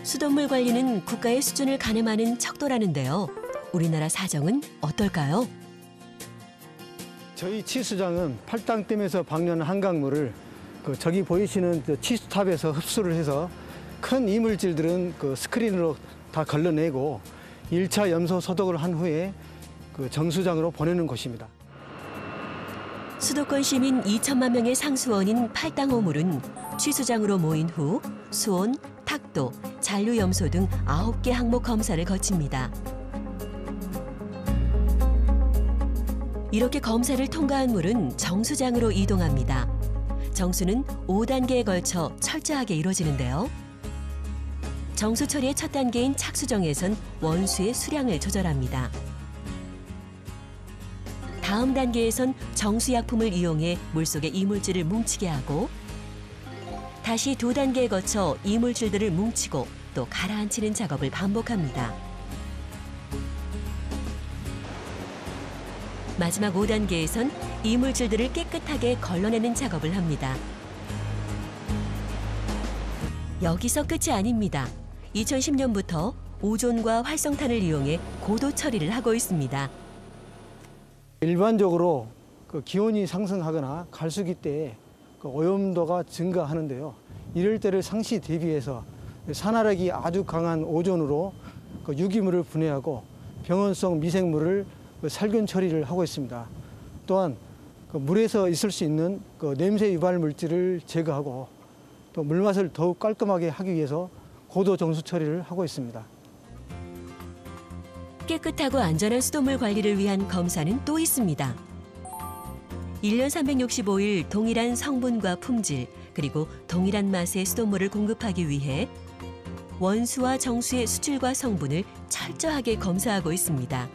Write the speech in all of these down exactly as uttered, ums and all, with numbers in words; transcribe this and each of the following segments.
수돗물 관리는 국가의 수준을 가늠하는 척도라는데요. 우리나라 사정은 어떨까요? 저희 치수장은 팔당댐에서 방류한 한강물을 그 저기 보이시는 그 치수탑에서 흡수를 해서 큰 이물질들은 그 스크린으로 다 걸러내고 일 차 염소 소독을 한 후에 그 정수장으로 보내는 곳입니다. 수도권 시민 이천만 명의 상수원인 팔당호물은 취수장으로 모인 후 수온, 탁도, 잔류염소 등 아홉 개 항목 검사를 거칩니다. 이렇게 검사를 통과한 물은 정수장으로 이동합니다. 정수는 오 단계에 걸쳐 철저하게 이루어지는데요. 정수 처리의 첫 단계인 착수정에선 원수의 수량을 조절합니다. 다음 단계에선 정수약품을 이용해 물속에 이물질을 뭉치게 하고 다시 두 단계에 거쳐 이물질들을 뭉치고 또 가라앉히는 작업을 반복합니다. 마지막 오 단계에선 이물질들을 깨끗하게 걸러내는 작업을 합니다. 여기서 끝이 아닙니다. 이천십 년부터 오존과 활성탄을 이용해 고도 처리를 하고 있습니다. 일반적으로 그 기온이 상승하거나 갈수기 때에 그 오염도가 증가하는데요. 이럴 때를 상시 대비해서 산화력이 아주 강한 오존으로 그 유기물을 분해하고 병원성 미생물을 그 살균 처리를 하고 있습니다. 또한 그 물에서 있을 수 있는 그 냄새 유발 물질을 제거하고 또 물맛을 더욱 깔끔하게 하기 위해서 고도 정수 처리를 하고 있습니다. 깨끗하고 안전한 수돗물 관리를 위한 검사는 또 있습니다. 일 년 삼백육십오 일 동일한 성분과 품질, 그리고 동일한 맛의 수돗물을 공급하기 위해 원수와 정수의 수질과 성분을 철저하게 검사하고 있습니다.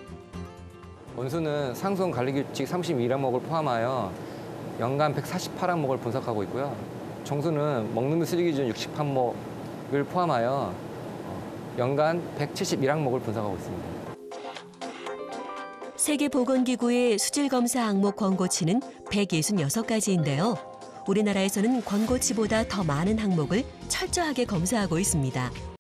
원수는 상수원 관리규칙 삼십일 항목을 포함하여 연간 백사십팔 항목을 분석하고 있고요. 정수는 먹는 물 쓰레기 기준 육십 항목을 포함하여 연간 백칠십일 항목을 분석하고 있습니다. 세계보건기구의 수질검사 항목 권고치는 백육십육 가지인데요. 우리나라에서는 권고치보다 더 많은 항목을 철저하게 검사하고 있습니다.